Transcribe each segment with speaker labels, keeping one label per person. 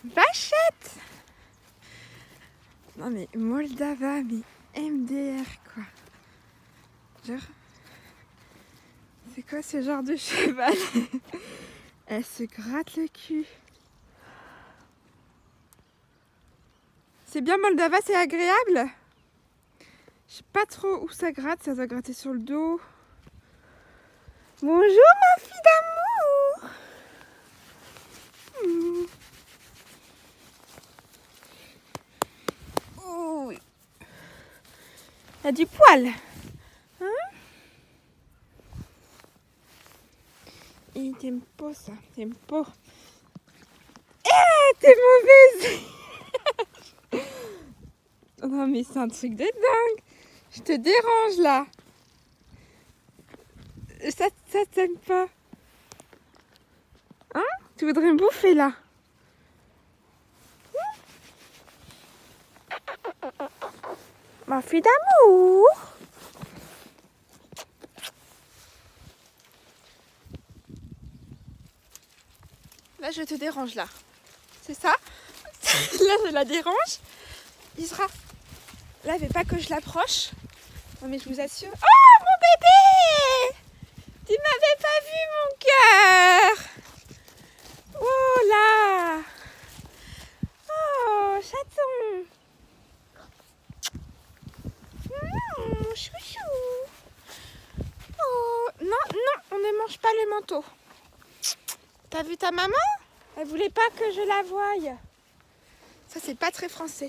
Speaker 1: Vachette! Non mais Moldava, mais MDR quoi. Genre, c'est quoi ce genre de cheval? Elle se gratte le cul. C'est bien Moldava, c'est agréable. Je sais pas trop où ça gratte, ça doit gratter sur le dos. Bonjour ma fille d'amour. Oh oui. Il y a du poil. Hein? Et t'aimes pas ça, t'aimes pas. Eh, t'es mauvaise. Non mais c'est un truc de dingue. Je te dérange là. Ça t'aime pas. Hein? Tu voudrais me bouffer là? Ma fille d'amour. Là je te dérange là. C'est ça? Là je la dérange. Isra. Là il veut pas que je l'approche. Non mais je vous assure. Oh mon bébé! Tu m'avais pas vu mon cœur! Oh là! Oh chaton! Chouchou! Oh non, non, on ne mange pas le manteau. T'as vu ta maman? Elle voulait pas que je la voie. Ça c'est pas très français.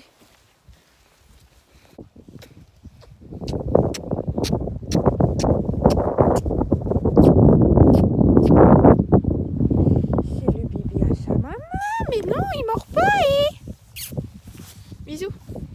Speaker 1: Mais non, il mord pas, Bisous.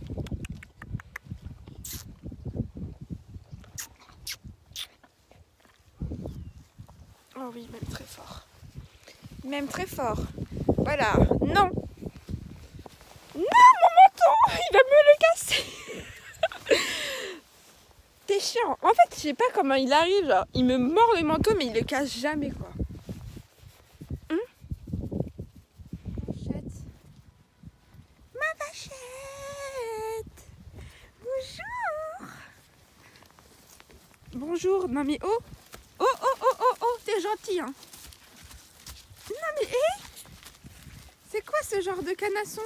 Speaker 1: Oh oui, il m'aime très fort. Il m'aime très fort. Voilà. Non. Non, mon menton. Il va me le casser. T'es chiant. En fait, je sais pas comment il arrive. Genre, il me mord le manteau, mais il le casse jamais, quoi. Bonjour, non mais oh, oh, oh, oh, oh, oh, t'es gentil, hein. Non mais hé, c'est quoi ce genre de canasson?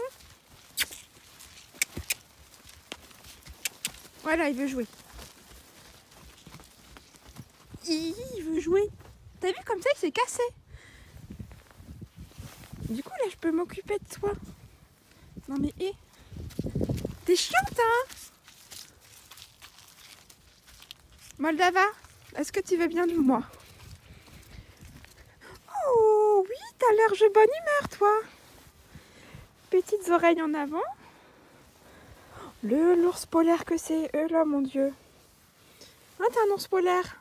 Speaker 1: Voilà, il veut jouer. Il veut jouer. T'as vu comme ça, il s'est cassé. Du coup là, je peux m'occuper de toi. Non mais hé, t'es chiante, hein. Moldava, est-ce que tu veux bien de moi? Oh oui, t'as l'air de bonne humeur, toi. Petites oreilles en avant. L'ours polaire que c'est. Là, mon Dieu. Ah, t'es un ours polaire.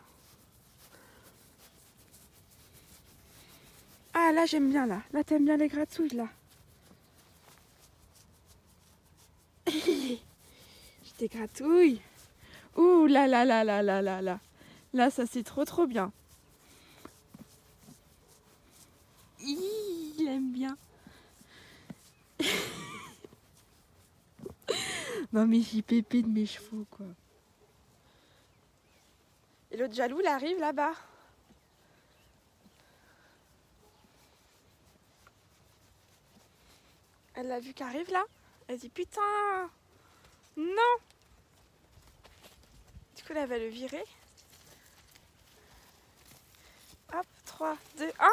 Speaker 1: Ah, là, j'aime bien, là. Là, t'aimes bien les gratouilles, là. Je t'égratouille. Ouh là là là là là là là. Là, ça c'est trop bien. Il aime bien. Non mais j'y pépé de mes chevaux quoi. Et l'autre jaloux, il arrive là-bas. Elle l'a vu qu'arrive là. Elle dit putain. Non. Du coup là, elle va le virer. Hop, 3, 2, 1.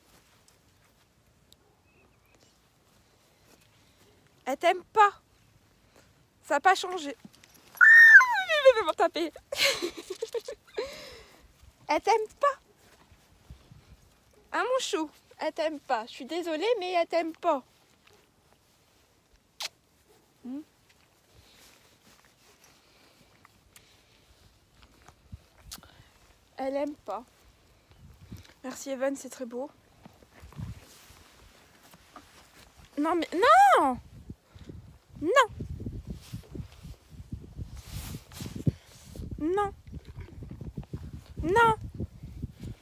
Speaker 1: Elle t'aime pas. Ça n'a pas changé. Il va me taper. Elle t'aime pas. Hein mon chou? Elle t'aime pas. Je suis désolée, mais elle t'aime pas. Elle aime pas. Merci Evan, c'est très beau. Non mais non. Non. Non. Non.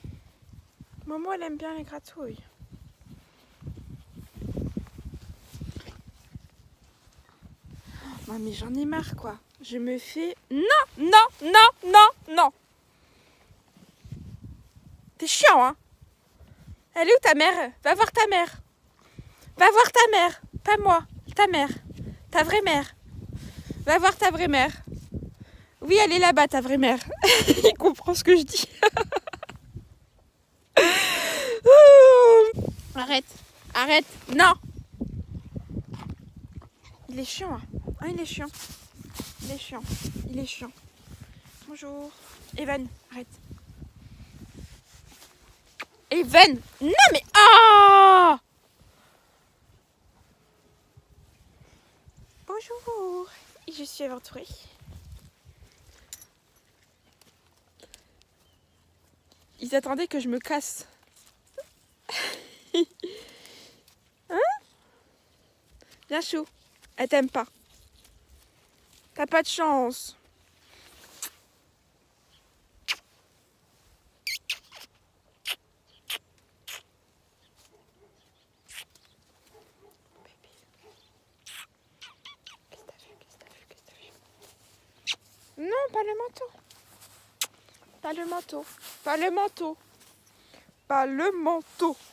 Speaker 1: Momo, elle aime bien les gratouilles. Non mais j'en ai marre quoi. Je me fais... Non, non, non, non, non. T'es chiant hein. Elle est où ta mère? Va voir ta mère. Va voir ta mère. Pas moi. Ta mère. Ta vraie mère. Va voir ta vraie mère. Oui, elle est là-bas, ta vraie mère. Il comprend ce que je dis. Arrête. Arrête. Non. Il est chiant. Hein. Ah, il est chiant. Il est chiant. Il est chiant. Bonjour. Evan, arrête. Evan. Non, mais... Ah! Bonjour. Je suis aventurée. Ils attendaient que je me casse. Hein? Bien chou. Elle t'aime pas. T'as pas de chance. Non, pas le manteau. Pas le manteau. Pas le manteau. Pas le manteau.